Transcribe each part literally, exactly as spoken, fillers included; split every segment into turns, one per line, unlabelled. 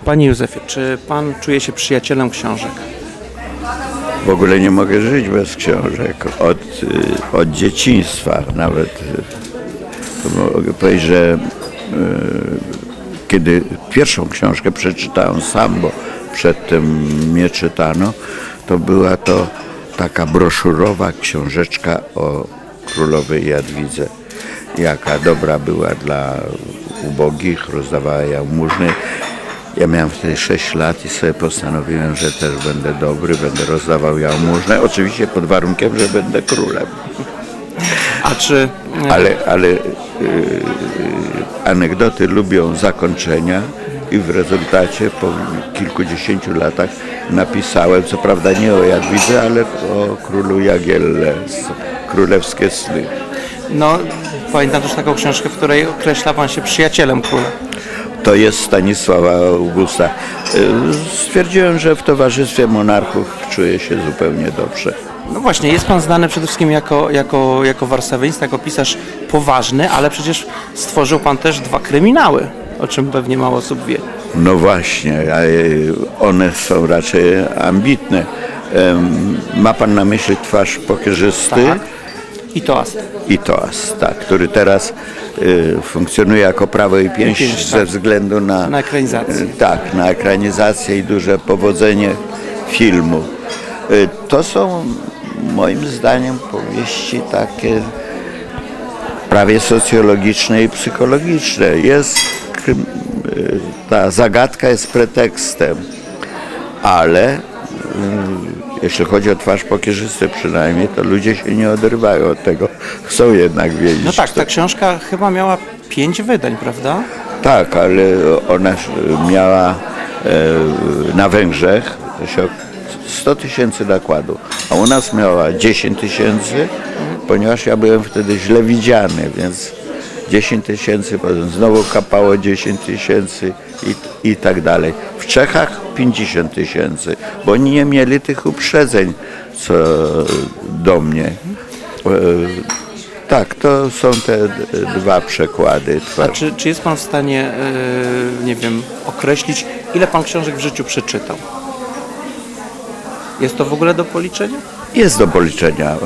Panie Józefie, czy pan czuje się przyjacielem książek?
W ogóle nie mogę żyć bez książek. Od, od dzieciństwa nawet. Mogę powiedzieć, że kiedy pierwszą książkę przeczytałem sam, bo przedtem nie czytano, to była to taka broszurowa książeczka o królowej Jadwidze. Jaka dobra była dla ubogich, rozdawała jałmużny. Ja miałem wtedy sześć lat i sobie postanowiłem, że też będę dobry, będę rozdawał jałmużnę. Oczywiście pod warunkiem, że będę królem.
A czy...
Ale, ale yy, anegdoty lubią zakończenia i w rezultacie po kilkudziesięciu latach napisałem, co prawda nie o Jadwidze, ale o królu Jagielle, królewskie sny.
No, pamiętam też taką książkę, w której określa pan się przyjacielem króla.
To jest Stanisława Augusta. Stwierdziłem, że w towarzystwie monarchów czuję się zupełnie dobrze.
No właśnie, jest pan znany przede wszystkim jako, jako, jako warszawiaństa, jako pisarz poważny, ale przecież stworzył pan też dwa kryminały, o czym pewnie mało osób wie.
No właśnie, one są raczej ambitne. Ma pan na myśli Twarz pokierzysty?
Tak. I Toast.
I Toast, tak, który teraz y, funkcjonuje jako Prawo i Pięść, I pięść ze tak. względu na,
na ekranizację.
Y, tak, na ekranizację i duże powodzenie filmu. Y, to są moim zdaniem powieści takie prawie socjologiczne i psychologiczne. Jest, y, ta zagadka jest pretekstem, ale y, jeśli chodzi o Twarz pokierzysty przynajmniej, to ludzie się nie oderwają od tego. Chcą jednak wiedzieć.
No tak, ta książka chyba miała pięć wydań, prawda?
Tak, ale ona miała e, na Węgrzech sto tysięcy nakładu, a u nas miała dziesięć tysięcy, ponieważ ja byłem wtedy źle widziany, więc dziesięć tysięcy, potem znowu kapało dziesięć tysięcy i, i tak dalej. W Czechach pięćdziesiąt tysięcy, bo oni nie mieli tych uprzedzeń co do mnie. E, tak, to są te dwa przekłady.
A czy, czy jest pan w stanie, yy, nie wiem, określić, ile pan książek w życiu przeczytał? Jest to w ogóle do policzenia? Jest
do policzenia. E,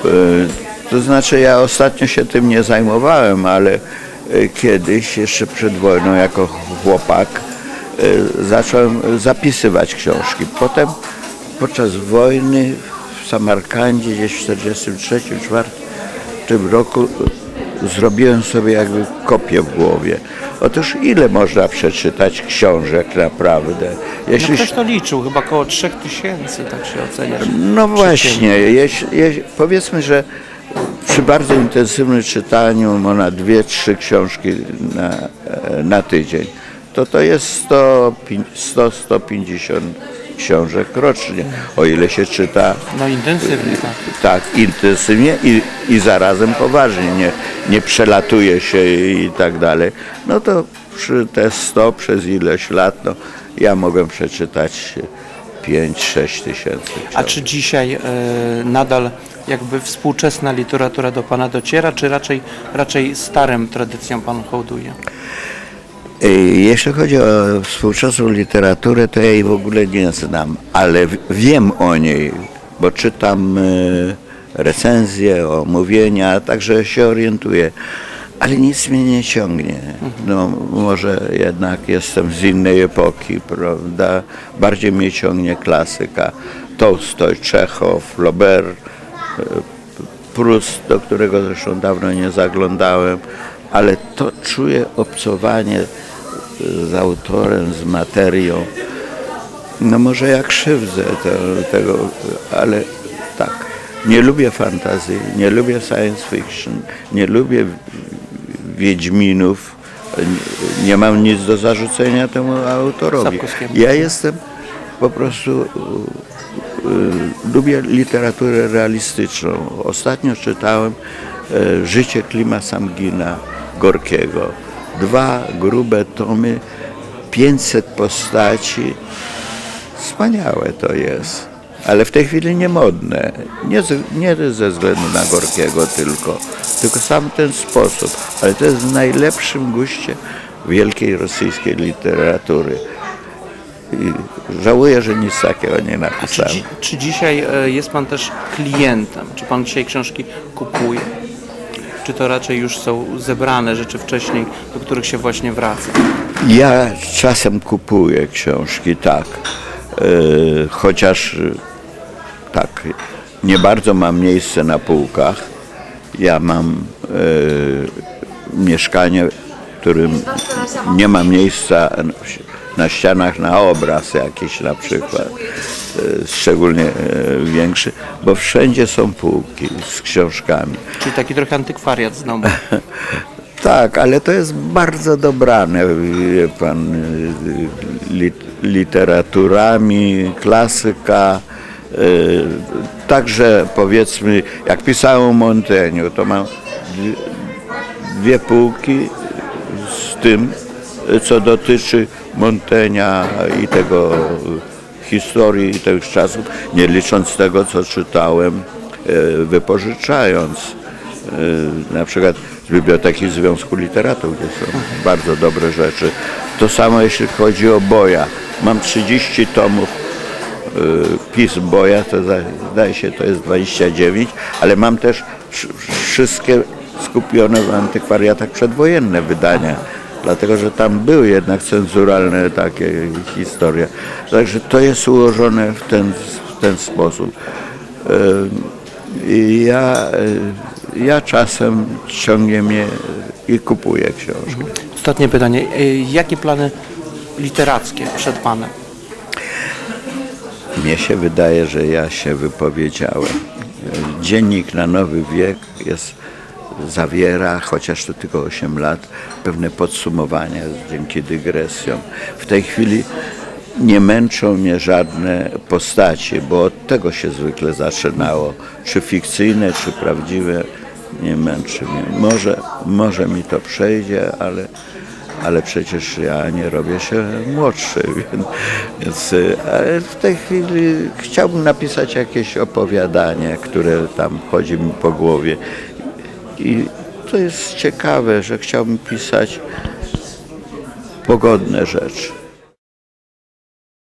to znaczy, ja ostatnio się tym nie zajmowałem, ale kiedyś, jeszcze przed wojną, jako chłopak, zacząłem zapisywać książki. Potem podczas wojny w Samarkandzie gdzieś w czterdziestym trzecim czwartym roku zrobiłem sobie jakby kopię w głowie. Otóż ile można przeczytać książek naprawdę?
Jeśli... No ktoś to liczył, chyba około trzech tysięcy, tak się ocenia.
No właśnie, jeśli, jeśli, powiedzmy, że przy bardzo intensywnym czytaniu na dwie, trzy książki na, na tydzień, to to jest sto do stu pięćdziesięciu książek rocznie, o ile się czyta.
No intensywnie, tak.
Tak, intensywnie i, i zarazem poważnie, nie, nie przelatuje się i tak dalej. No to przy te sto przez ileś lat, no ja mogłem przeczytać pięć, sześć tysięcy książek.
A czy dzisiaj y, nadal jakby współczesna literatura do pana dociera, czy raczej, raczej starym tradycjom pan hołduje?
Jeśli chodzi o współczesną literaturę, to ja jej w ogóle nie znam, ale wiem o niej, bo czytam recenzje, omówienia, także się orientuję, ale nic mnie nie ciągnie. No, może jednak jestem z innej epoki, prawda? Bardziej mnie ciągnie klasyka. Tolstoj, Czechow, Flaubert, Proust, do którego zresztą dawno nie zaglądałem, ale to czuję obcowanie z autorem, z materią. No może ja krzywdzę to, tego, ale tak. Nie lubię fantazji, nie lubię science fiction, nie lubię Wiedźminów, nie mam nic do zarzucenia temu autorowi. Ja jestem po prostu, lubię literaturę realistyczną. Ostatnio czytałem Życie Klima Samgina Gorkiego. Dwa grube tomy, pięćset postaci. Wspaniałe to jest. Ale w tej chwili niemodne. Nie, nie ze względu na Gorkiego tylko, tylko sam ten sposób. Ale to jest w najlepszym guście wielkiej rosyjskiej literatury. i żałuję, że nic takiego nie
Czy,
napisałem.
dzi- czy dzisiaj e, jest pan też klientem? Czy pan dzisiaj książki kupuje? Czy to raczej już są zebrane rzeczy wcześniej, do których się właśnie wraca?
Ja czasem kupuję książki, tak. Yy, chociaż yy, tak, nie bardzo mam miejsce na półkach. Ja mam yy, mieszkanie, w którym nie ma miejsca na ścianach na obraz jakiś na przykład, yy, szczególnie yy, większy, bo wszędzie są półki z książkami.
Czyli taki trochę antykwariat z domu.
Tak, ale to jest bardzo dobrane, wie pan, lit, literaturami, klasyka. Yy, także powiedzmy, jak pisałem o Montaigne'u, to mam dwie, dwie półki z tym, co dotyczy Montaigne'a i tego historii i tych czasów, nie licząc tego, co czytałem, yy, wypożyczając. Yy, na przykład z Biblioteki Związku Literatów, gdzie są bardzo dobre rzeczy. To samo jeśli chodzi o Boya. Mam trzydzieści tomów yy, pism Boya, to zdaje się to jest dwadzieścia dziewięć, ale mam też wszystkie skupione w antykwariatach przedwojenne wydania, dlatego że tam były jednak cenzuralne takie historie. Także to jest ułożone w ten, w ten sposób. Yy, ja yy, Ja czasem ciągnie mnie i kupuję książki.
Ostatnie pytanie. E, Jakie plany literackie przed panem?
Mnie się wydaje, że ja się wypowiedziałem. Dziennik na Nowy Wiek jest, zawiera, chociaż to tylko osiem lat, pewne podsumowania dzięki dygresjom. W tej chwili nie męczą mnie żadne postaci, bo od tego się zwykle zaczynało. Czy fikcyjne, czy prawdziwe, nie męczy mnie. Może, może mi to przejdzie, ale, ale przecież ja nie robię się młodszy, więc, więc ale w tej chwili chciałbym napisać jakieś opowiadanie, które tam chodzi mi po głowie. I to jest ciekawe, że chciałbym pisać pogodne rzeczy.